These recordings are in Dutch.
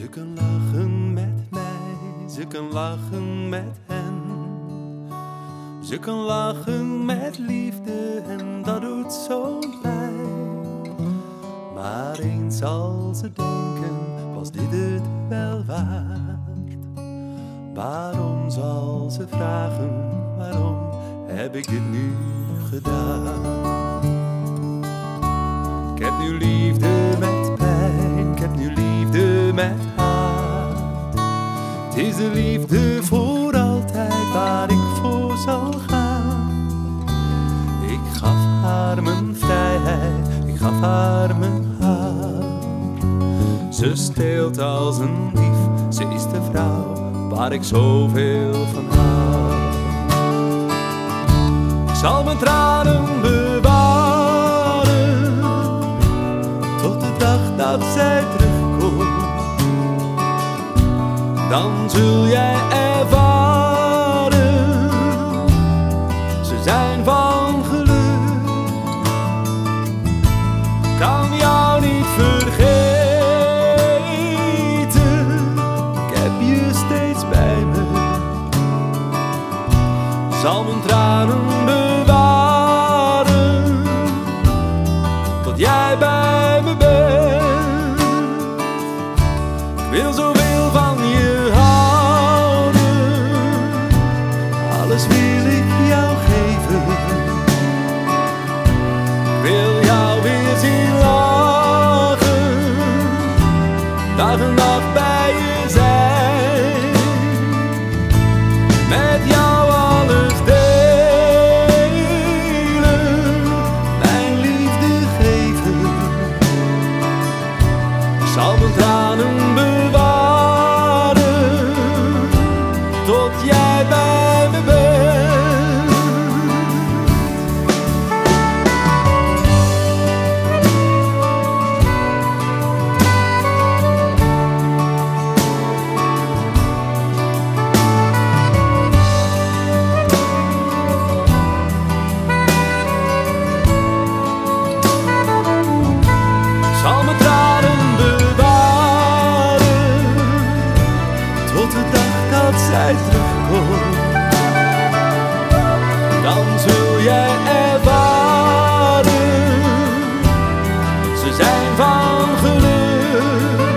kan lachen met mij, ze kan lachen met hen. Ze kan lachen met liefde en dat doet zo pijn. Maar eens zal ze denken, was dit het wel waard? Waarom zal ze vragen, waarom heb ik dit nu gedaan? Ik heb nu liefde met pijn, ik heb nu liefde met haat. Het is de liefde voor altijd waar ik voor zal gaan. Ik gaf haar mijn vrijheid, ik gaf haar mijn hart. Ze steelt als een dief, ze is de vrouw waar ik zoveel van hou. Ik zal mijn tranen bewaren tot de dag dat zij terugkomt. Dan zul jij ervaren, ze zijn van geluk. Kan jou niet vergeten, ik heb je steeds bij me. Zal mijn tranen bewaren tot jij bij me bent. Ik wil zoveel van je houden, alles wil ik jou geven. Ik wil jou weer zien lachen, dag en nacht bij je zijn. Met jou alles delen, mijn liefde geven. Ik zal mijn tranen bewaren tot jij bij me bent. Ik zal mijn tranen bewaren tot de dag dat zij terugkomt. Dan zul jij ervaren, ze zijn van geluk.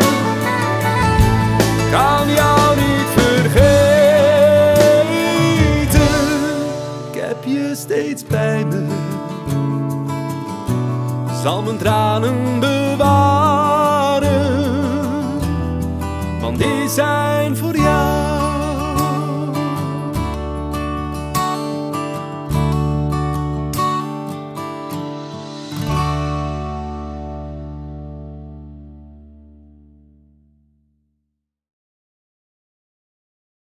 Kan jou niet vergeten, ik heb je steeds bij me. Zal mijn tranen bewaren